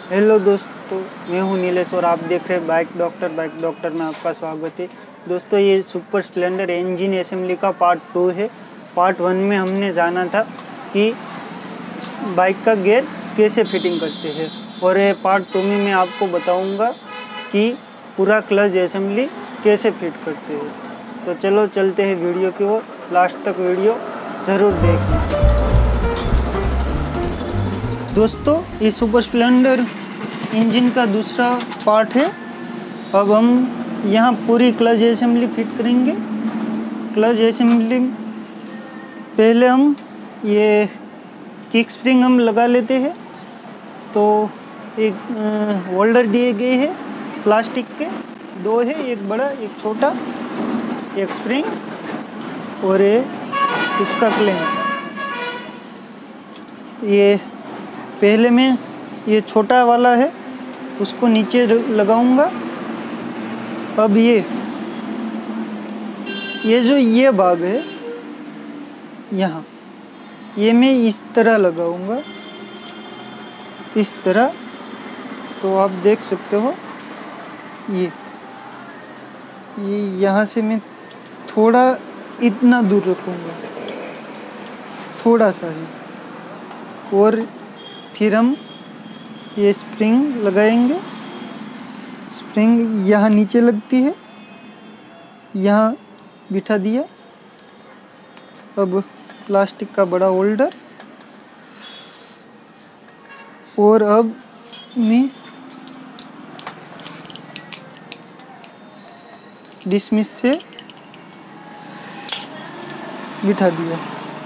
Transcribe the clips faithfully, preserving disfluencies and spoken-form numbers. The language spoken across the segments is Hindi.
हेलो दोस्तों, मैं हूं नीलेश और आप देख रहे हैं बाइक डॉक्टर। बाइक डॉक्टर में आपका स्वागत है। दोस्तों, ये सुपर स्प्लेंडर इंजन असेंबली का पार्ट टू है। पार्ट वन में हमने जाना था कि बाइक का गियर कैसे फिटिंग करते हैं, और ये पार्ट टू में मैं आपको बताऊंगा कि पूरा क्लच असेंबली कैसे फिट करते हैं। तो चलो चलते हैं वीडियो की ओर। लास्ट तक वीडियो ज़रूर देखना। दोस्तों, ये सुपर स्प्लेंडर इंजन का दूसरा पार्ट है। अब हम यहाँ पूरी क्लच असेंबली फिट करेंगे। क्लच असेंबली पहले हम ये किक स्प्रिंग हम लगा लेते हैं। तो एक होल्डर दिए गए हैं प्लास्टिक के, दो है, एक बड़ा एक छोटा, एक स्प्रिंग और ये उसका क्लैंप। ये पहले मैं ये छोटा वाला है उसको नीचे लगाऊंगा। अब ये ये जो ये भाग है यहाँ, ये मैं इस तरह लगाऊंगा, इस तरह। तो आप देख सकते हो ये ये यहाँ से मैं थोड़ा इतना दूर रखूँगा, थोड़ा सा ही, और फिर हम ये स्प्रिंग लगाएंगे। स्प्रिंग यहाँ नीचे लगती है, यहाँ बिठा दिया। अब प्लास्टिक का बड़ा होल्डर, और अब मैं डिसमिस से बिठा दिया।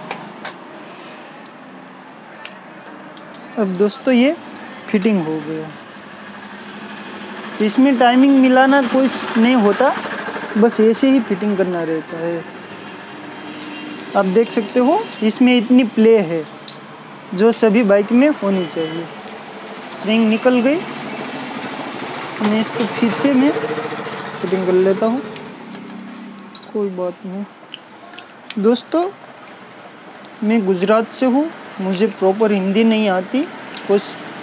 अब दोस्तों, ये फिटिंग हो गया। इसमें टाइमिंग मिलाना कुछ नहीं होता, बस ऐसे ही फिटिंग करना रहता है। आप देख सकते हो इसमें इतनी प्ले है जो सभी बाइक में होनी चाहिए। स्प्रिंग निकल गई, मैं इसको फिर से मैं फिटिंग कर लेता हूँ, कोई बात नहीं। दोस्तों, मैं गुजरात से हूँ, मुझे प्रॉपर हिंदी नहीं आती। कुछ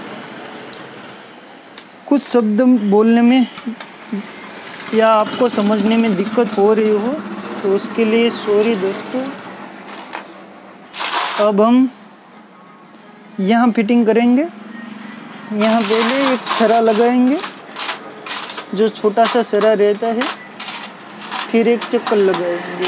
कुछ शब्द बोलने में या आपको समझने में दिक्कत हो रही हो तो उसके लिए सॉरी दोस्तों। अब हम यहाँ फिटिंग करेंगे। यहाँ पहले एक सरा लगाएंगे, जो छोटा सा सरा रहता है, फिर एक चक्कर लगाएंगे।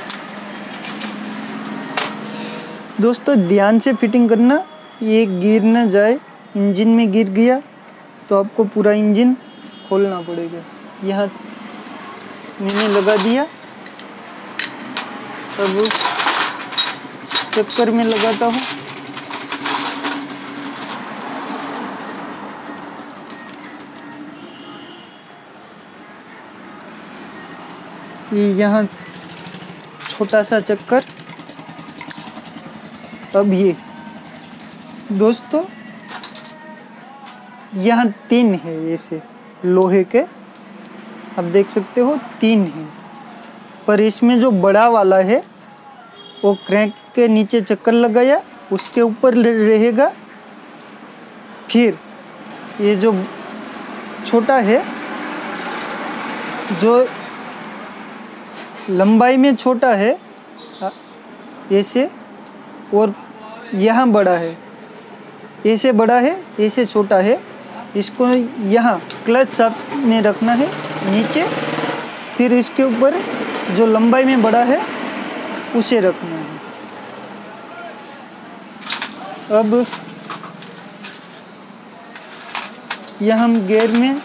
दोस्तों, ध्यान से फिटिंग करना, ये गिर ना जाए। इंजन में गिर गया तो आपको पूरा इंजन खोलना पड़ेगा। यहाँ मैंने लगा दिया। अब चक्कर में लगाता हूँ। ये यहाँ छोटा सा चक्कर। अब ये दोस्तों, यहाँ तीन है ऐसे लोहे के, आप देख सकते हो तीन है। पर इसमें जो बड़ा वाला है वो क्रैंक के नीचे चक्कर लगाया, उसके ऊपर रहेगा। फिर ये जो छोटा है, जो लंबाई में छोटा है ऐसे, और यहाँ बड़ा है, ऐसे बड़ा है, ऐसे छोटा है। इसको यहाँ क्लच शाफ्ट में रखना है नीचे, फिर इसके ऊपर जो लंबाई में बड़ा है उसे रखना है। अब यहाँ हम गियर में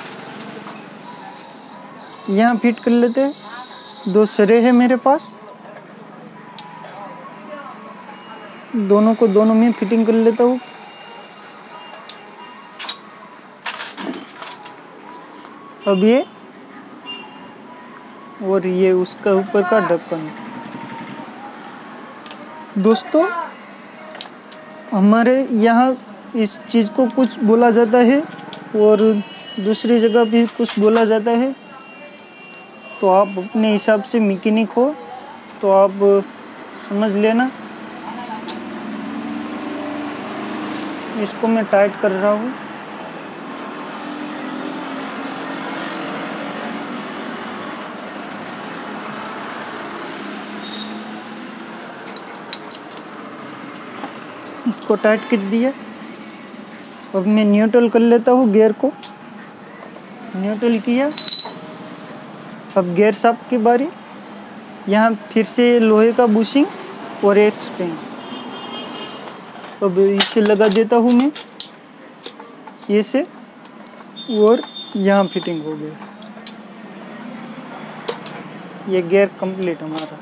यहाँ फिट कर लेते हैं। दो सरे हैं मेरे पास, दोनों को दोनों में फिटिंग कर लेता हूँ। अब ये और ये उसका ऊपर का ढक्कन। दोस्तों, हमारे यहाँ इस चीज़ को कुछ बोला जाता है और दूसरी जगह भी कुछ बोला जाता है। तो आप अपने हिसाब से मैकेनिक हो तो आप समझ लेना। इसको मैं टाइट कर रहा हूँ। इसको टाइट कर दिया। अब मैं न्यूट्रल कर लेता हूँ गियर को। न्यूट्रल किया। अब गियर शाफ्ट की बारी। यहाँ फिर से लोहे का बुशिंग और एक स्प्रिंग। अब इसे लगा देता हूँ मैं ये से, और यहाँ फिटिंग हो गया। ये गियर कंप्लीट हमारा।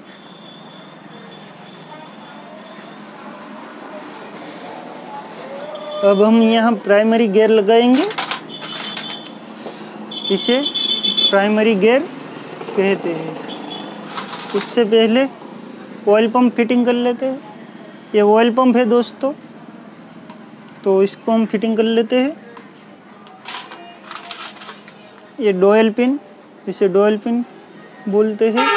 अब हम यहाँ प्राइमरी गियर लगाएंगे। इसे प्राइमरी गियर कहते हैं। उससे पहले ऑयल पंप फिटिंग कर लेते हैं। ये ऑयल पंप है दोस्तों, तो इसको हम फिटिंग कर लेते हैं। ये डोयल पिन, इसे डोयल पिन बोलते हैं।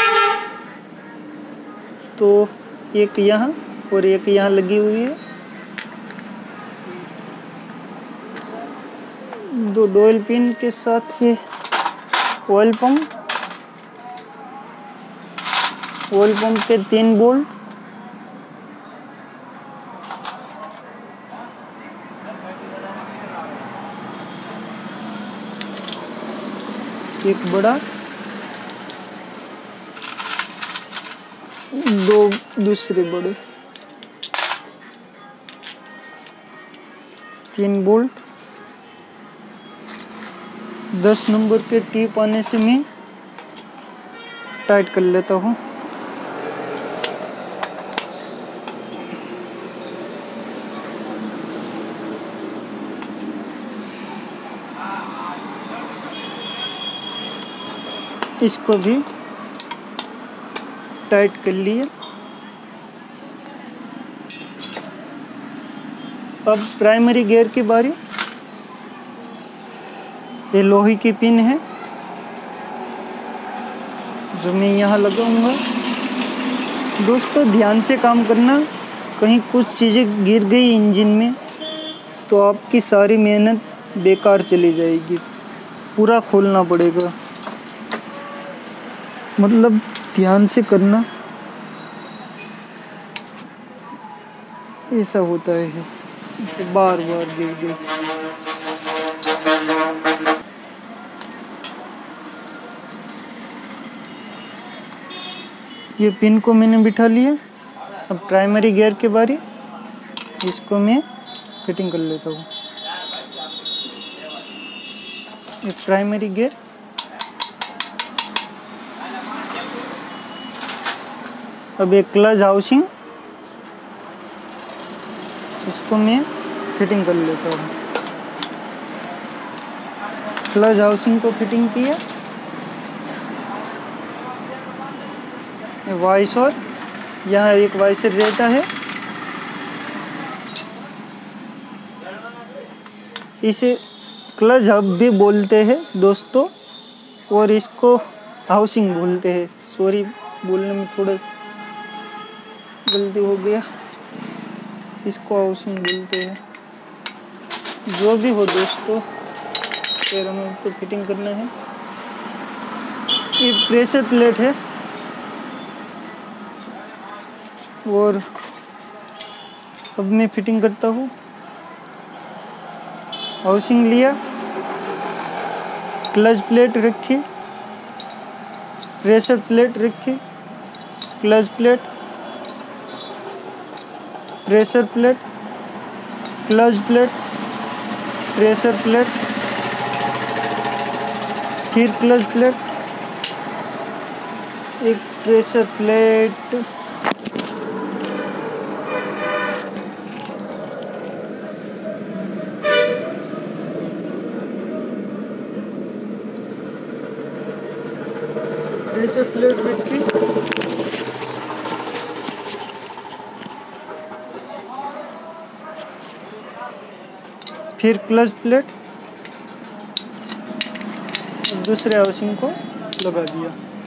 तो एक यहाँ और एक यहाँ लगी हुई है। दो डोयल पिन के साथ ये ऑयल पंप। ऑयल पंप के तीन बोल्ट। एक बड़ा, दो दूसरे बड़े, तीन बोल्ट। दस नंबर के टिप आने से मैं टाइट कर लेता हूँ। इसको भी टाइट कर लिए। अब प्राइमरी गियर की बारी। ये लोहे की पिन है जो मैं यहाँ लगाऊंगा। दोस्तों ध्यान से काम करना, कहीं कुछ चीज़ें गिर गई इंजन में तो आपकी सारी मेहनत बेकार चली जाएगी। पूरा खोलना पड़ेगा, मतलब ध्यान से करना। ऐसा होता है, इसे बार बार गिर गई। ये पिन को मैंने बिठा लिया। अब प्राइमरी गियर के बारी। इसको मैं फिटिंग कर लेता हूँ। ये प्राइमरी गियर। अब एक क्लच हाउसिंग, इसको मैं फिटिंग कर लेता हूँ। क्लच हाउसिंग को फिटिंग किया। वाइसर, यहाँ एक वाइसर रहता है। इसे क्लच हब भी बोलते हैं दोस्तों, और इसको हाउसिंग बोलते हैं। सॉरी, बोलने में थोड़ा गलती हो गया। इसको हाउसिंग बोलते हैं। जो भी हो दोस्तों, फिर हमें तो फिटिंग करना है। ये प्रेशर प्लेट है, और अब मैं फिटिंग करता हूँ। हाउसिंग लिया, क्लच प्लेट रखी, प्रेशर प्लेट रखी, clutch plate, pressure plate, clutch plate, pressure plate, फिर क्लच प्लेट, एक प्रेशर प्लेट, प्रेशर प्लेट रखी, फिर क्लच प्लेट, दूसरे हाउसिंग को लगा दिया।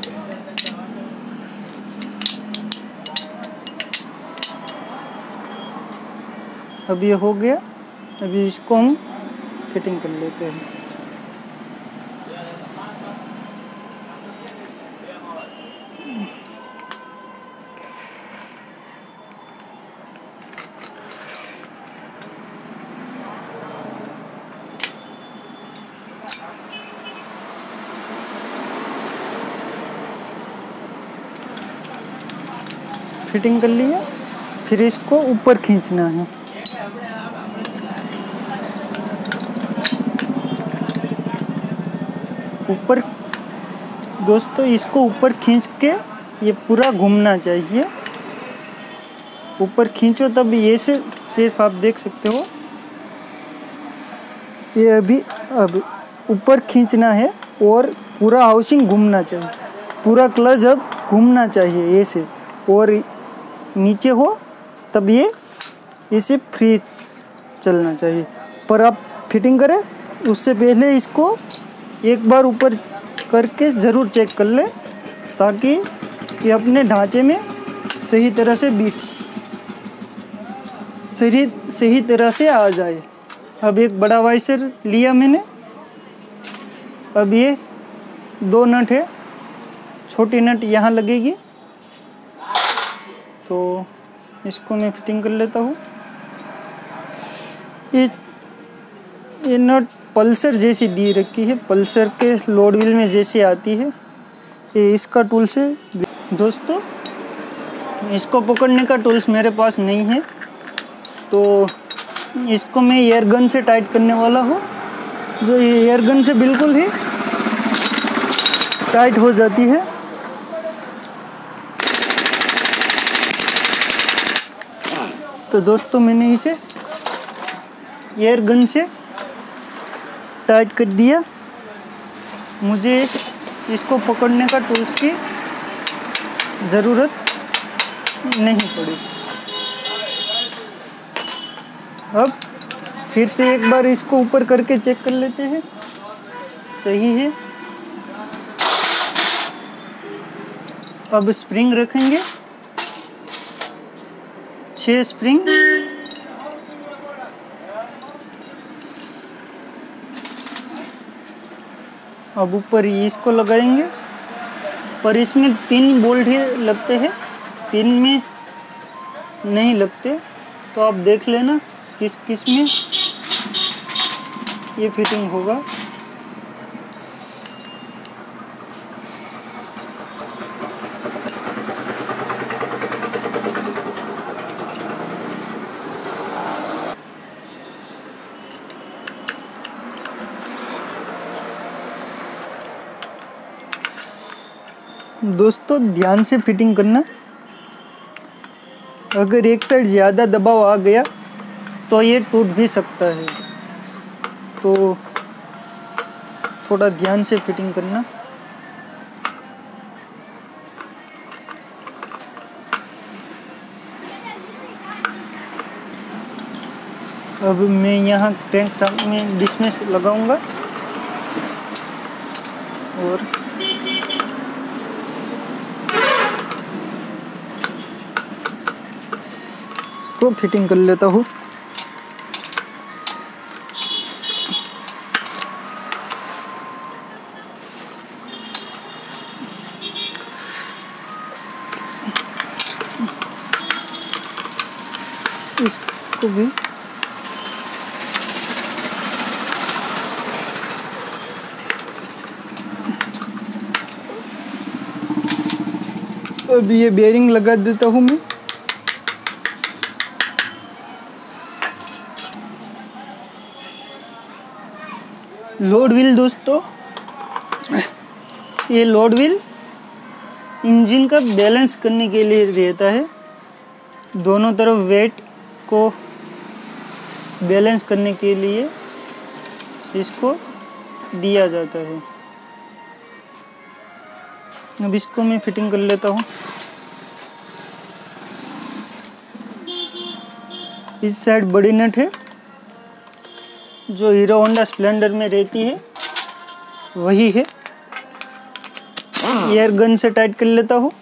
अब ये हो गया। अभी इसको हम फिटिंग कर लेते हैं। फिटिंग कर लिया। फिर इसको ऊपर खींचना है। ऊपर दोस्तों इसको ऊपर खींच के ये पूरा घूमना चाहिए। ऊपर खींचो तब ये से सिर्फ आप देख सकते हो ये अभी अब ऊपर खींचना है और पूरा हाउसिंग घूमना चाहिए। पूरा क्लच अब घूमना चाहिए ऐसे, और नीचे हो तब ये इसे फ्री चलना चाहिए। पर आप फिटिंग करें उससे पहले इसको एक बार ऊपर करके ज़रूर चेक कर ले, ताकि ये अपने ढांचे में सही तरह से बीट सही सही तरह से आ जाए। अब एक बड़ा वाइसर लिया मैंने। अब ये दो नट है, छोटी नट यहाँ लगेगी, तो इसको मैं फिटिंग कर लेता हूँ। ये ये नट पल्सर जैसी दी रखी है, पल्सर के लोड व्हील में जैसी आती है। ये इसका टूल्स है दोस्तों। इसको पकड़ने का टूल्स मेरे पास नहीं है, तो इसको मैं एयर गन से टाइट करने वाला हूँ, जो ये एयर गन से बिल्कुल ही टाइट हो जाती है। तो दोस्तों मैंने इसे एयर गन से टाइट कर दिया। मुझे इसको पकड़ने का टूल्स की ज़रूरत नहीं पड़ी। अब फिर से एक बार इसको ऊपर करके चेक कर लेते हैं, सही है। अब स्प्रिंग रखेंगे, छह स्प्रिंग। अब ऊपर इसको लगाएंगे, पर इसमें तीन बोल्ट ही लगते हैं, तीन में नहीं लगते। तो आप देख लेना किस किस में ये फिटिंग होगा। दोस्तों ध्यान से फिटिंग करना। अगर एक साइड ज़्यादा दबाव आ गया तो ये टूट भी सकता है, तो थोड़ा ध्यान से फिटिंग करना। अब मैं यहाँ क्रैंक शाफ्ट में डिस्मिस लगाऊंगा और इसको फिटिंग कर लेता हूँ। इसको भी अभी ये बेयरिंग लगा देता हूँ मैं। लोड व्हील दोस्तों, ये लोड व्हील इंजन का बैलेंस करने के लिए रहता है। दोनों तरफ वेट को बैलेंस करने के लिए इसको दिया जाता है। अब इसको मैं फिटिंग कर लेता हूँ। इस साइड बड़ी नट है जो हीरो होंडा स्प्लेंडर में रहती है, वही है। एयर गन से टाइट कर लेता हूँ।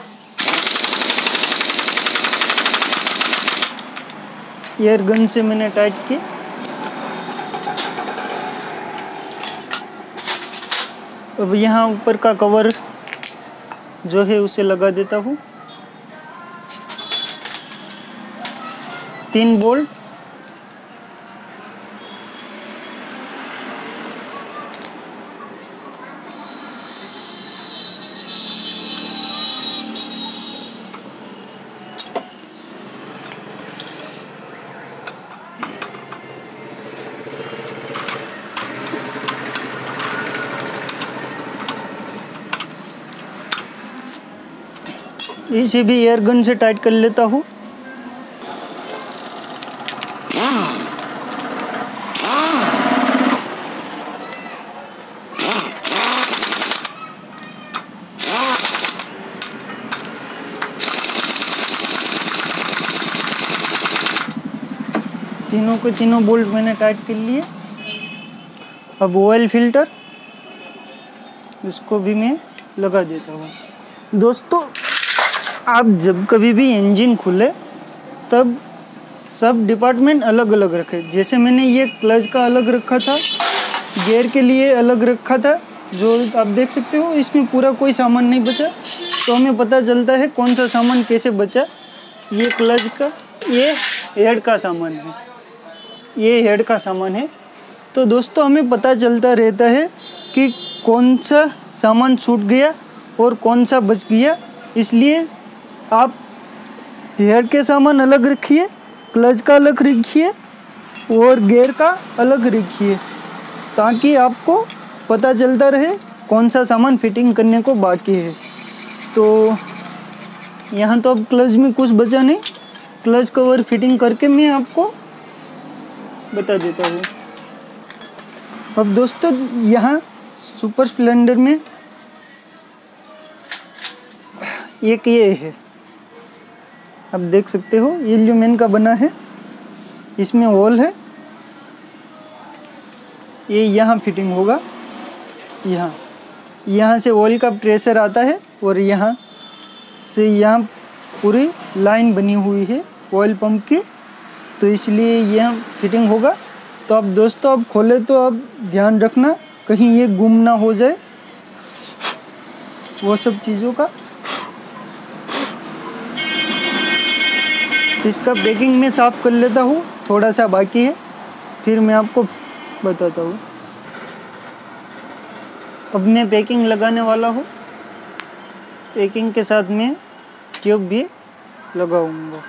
एयर गन से मैंने टाइट की। अब यहाँ ऊपर का कवर जो है उसे लगा देता हूँ। तीन बोल्ट इसे भी एयर गन से टाइट कर लेता हूँ। तीनों के तीनों बोल्ट मैंने टाइट कर लिए। अब ऑयल फिल्टर उसको भी मैं लगा देता हूँ। दोस्तों, आप जब कभी भी इंजन खुले तब सब डिपार्टमेंट अलग अलग रखें। जैसे मैंने ये क्लच का अलग रखा था, गियर के लिए अलग रखा था, जो आप देख सकते हो इसमें पूरा कोई सामान नहीं बचा, तो हमें पता चलता है कौन सा सामान कैसे बचा। ये क्लच का, ये हेड का सामान है, ये हेड का सामान है। तो दोस्तों, हमें पता चलता रहता है कि कौन सा सामान छूट गया और कौन सा बच गया। इसलिए आप हेड के सामान अलग रखिए, क्लच का अलग रखिए और गियर का अलग रखिए, ताकि आपको पता चलता रहे कौन सा सामान फिटिंग करने को बाकी है। तो यहाँ तो अब क्लच में कुछ बचा नहीं, क्लच कवर फिटिंग करके मैं आपको बता देता हूँ। अब दोस्तों, यहाँ सुपर स्प्लेंडर में एक ये है, आप देख सकते हो, ये एल्यूमिनियम का बना है, इसमें होल है, ये यहाँ फिटिंग होगा। यहाँ यहाँ से ऑयल का प्रेशर आता है और यहाँ से यहाँ पूरी लाइन बनी हुई है ऑयल पंप की, तो इसलिए यहाँ फिटिंग होगा। तो अब दोस्तों, अब खोले तो आप ध्यान रखना कहीं ये गुम ना हो जाए, वो सब चीज़ों का। इसका पैकिंग मैं साफ़ कर लेता हूँ, थोड़ा सा बाकी है, फिर मैं आपको बताता हूँ। अब मैं पैकिंग लगाने वाला हूँ, पैकिंग के साथ मैं ट्यूब भी लगाऊंगा।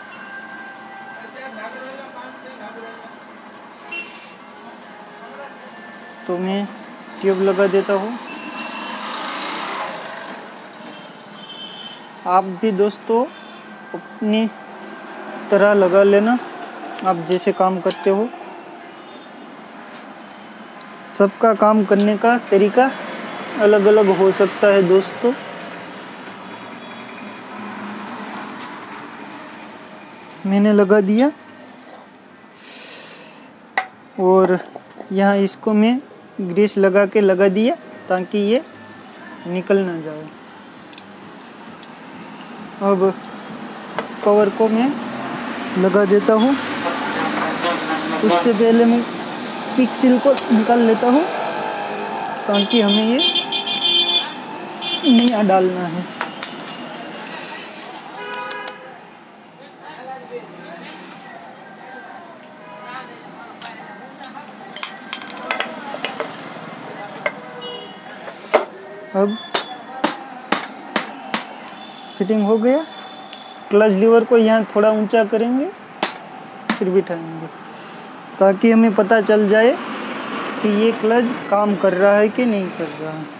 तो मैं ट्यूब लगा देता हूँ। आप भी दोस्तों अपनी तरह लगा लेना, आप जैसे काम करते हो। सबका काम करने का तरीका अलग अलग हो सकता है दोस्तों। मैंने लगा दिया और यहाँ इसको मैं ग्रीस लगा के लगा दिया ताकि ये निकल ना जाए। अब कवर को मैं लगा देता हूँ। उससे पहले मैं किक सील को निकाल लेता हूँ ताकि हमें ये नहीं डालना है। अब फिटिंग हो गया। क्लच लीवर को यहाँ थोड़ा ऊंचा करेंगे, फिर बिठाएंगे ताकि हमें पता चल जाए कि ये क्लच काम कर रहा है कि नहीं कर रहा है।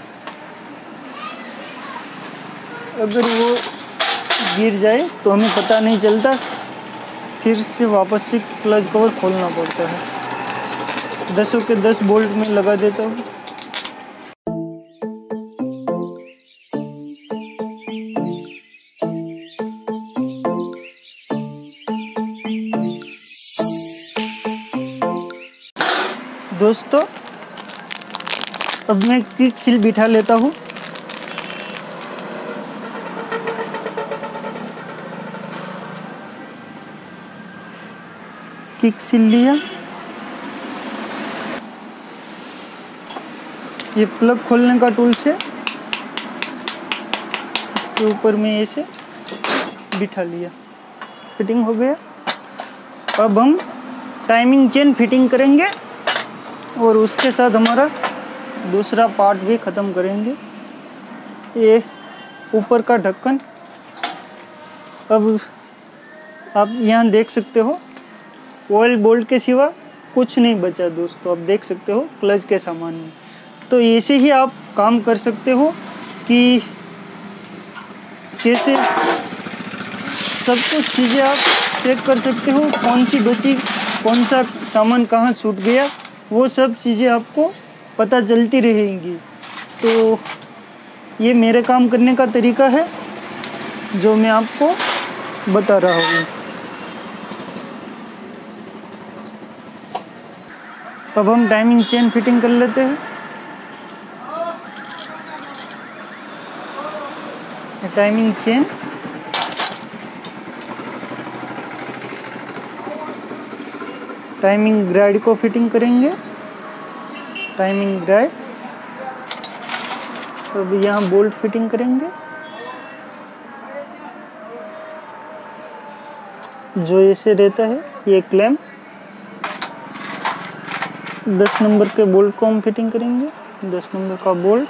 अगर वो गिर जाए तो हमें पता नहीं चलता, फिर से वापस से क्लच कवर खोलना पड़ता है। दसों के दस बोल्ट में लगा देता हूँ। दोस्तों, अब मैं किक सील बिठा लेता हूँ। किक सील लिया। ये प्लग खोलने का टूल से इसके ऊपर में ऐसे बिठा लिया, फिटिंग हो गया। अब हम टाइमिंग चेन फिटिंग करेंगे और उसके साथ हमारा दूसरा पार्ट भी ख़त्म करेंगे। ये ऊपर का ढक्कन। अब आप यहाँ देख सकते हो ऑयल बोल्ट के सिवा कुछ नहीं बचा दोस्तों। आप देख सकते हो क्लच के सामान में। तो ऐसे ही आप काम कर सकते हो कि कैसे सब कुछ चीज़ें आप चेक कर सकते हो, कौन सी बची, कौन सा सामान कहाँ छूट गया, वो सब चीज़ें आपको पता चलती रहेंगी। तो ये मेरे काम करने का तरीका है जो मैं आपको बता रहा हूँ। अब हम टाइमिंग चेन फिटिंग कर लेते हैं। टाइमिंग चेन टाइमिंग ग्राइड को फिटिंग करेंगे। टाइमिंग ग्राइड, अब यहाँ बोल्ट फिटिंग करेंगे। जो ऐसे रहता है ये क्लैंप, दस नंबर के बोल्ट को हम फिटिंग करेंगे। दस नंबर का बोल्ट,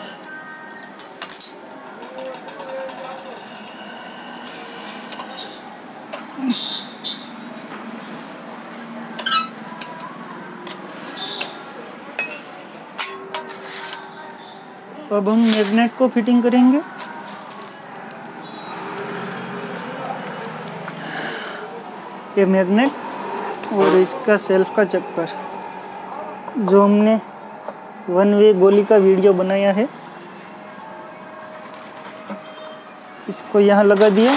अब हम मैग्नेट को फिटिंग करेंगे। ये मैग्नेट और इसका सेल्फ का चक्कर जो हमने वन वे गोली का वीडियो बनाया है, इसको यहाँ लगा दिया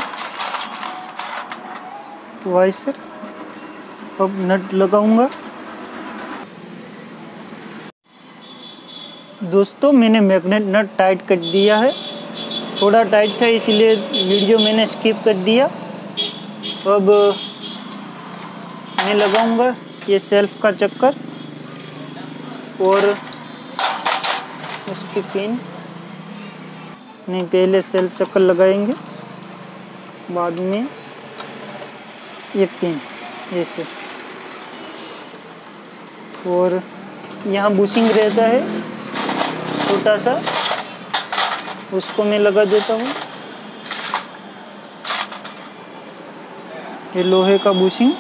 वाइसर। अब नट लगाऊंगा। दोस्तों मैंने मैग्नेट नट टाइट कर दिया है, थोड़ा टाइट था इसलिए वीडियो मैंने स्किप कर दिया। अब मैं लगाऊंगा ये सेल्फ का चक्कर और उसकी पिन। नहीं, पहले सेल्फ चक्कर लगाएंगे, बाद में ये पिन ऐसे। और यहाँ बुशिंग रहता है छोटा सा, उसको मैं लगा देता हूँ। ये लोहे का बुशिंग,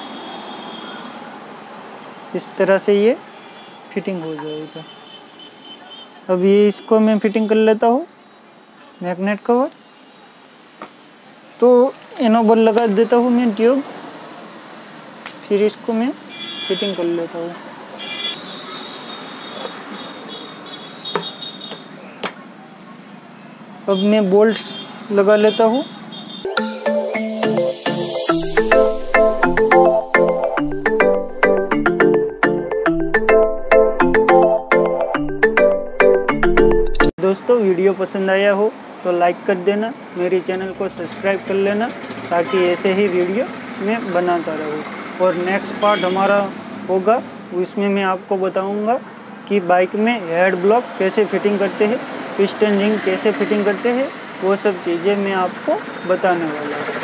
इस तरह से ये फिटिंग हो जाएगा। अब ये इसको मैं फिटिंग कर लेता हूँ मैग्नेट कवर। तो इनोबल लगा देता हूँ मैं ट्यूब, फिर इसको मैं फिटिंग कर लेता हूँ। अब मैं बोल्ट लगा लेता हूँ। दोस्तों वीडियो पसंद आया हो तो लाइक कर देना, मेरे चैनल को सब्सक्राइब कर लेना ताकि ऐसे ही वीडियो मैं बनाता रहूँ। और नेक्स्ट पार्ट हमारा होगा, उसमें मैं आपको बताऊँगा कि बाइक में हेड ब्लॉक कैसे फिटिंग करते हैं, पिस्टन रिंग कैसे फिटिंग करते हैं, वो सब चीज़ें मैं आपको बताने वाला हूँ।